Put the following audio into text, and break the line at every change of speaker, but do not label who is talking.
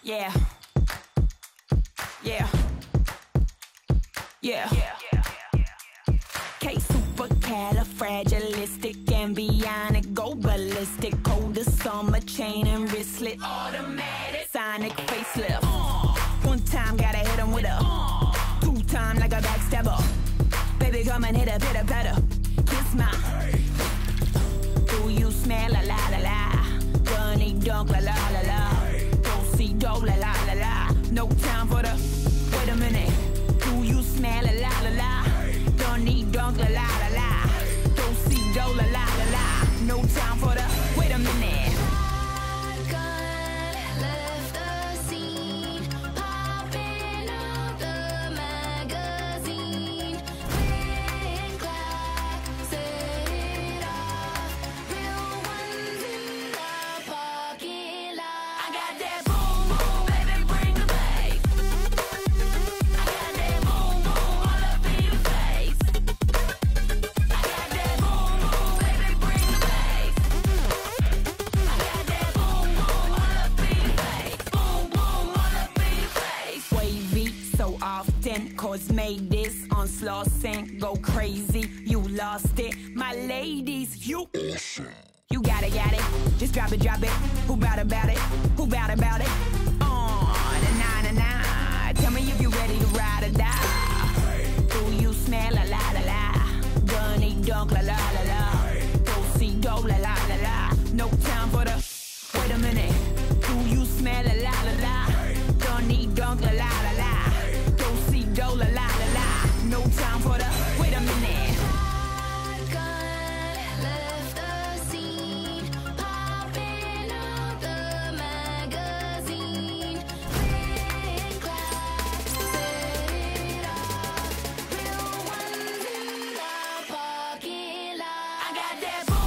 Yeah. Yeah. Yeah. K supercalifragilisticexpialidocious, go ballistic. Colder summer chain and wristlet. Automatic. Sonic facelift. One time gotta hit him with a two time like a backstabber. Baby come and hit a pitter patter. Kiss my. Do you smell la la la la? Bunny dunk la la la la. Go see do la la la la. No time for the. Wait a minute. Do you smell la la la la? Don't need dunk la la la la. Don't see do la la la la. No time for the. Wait a minute.
Left the scene, popping out the magazine. Red clock, set it off. Real ones in the parking lot. I got that boom boom, baby, bring the bass. I got that boom boom all up in your face. I got that boom boom, baby, bring the bass. I got that boom boom all up in your face. Boom boom all up in your face.
Wavy so often, cause made this onslaught sink go crazy. You lost it, my ladies. You got it, just drop it. Who bout it? Who bout it? On a 9. Tell me if you ready to ride or die. Do you smell la la la la? Bunny dunk la la la la. Go see do la la la la. No time for the. Wait a minute. Do you smell la la la la? Don't need dunk la la la la. Go see do la la la la. No time for the. Wait a minute.
Shotgun left the scene, popping out the magazine. Red clock, set it off. Real ones in the parking lot. I got that boom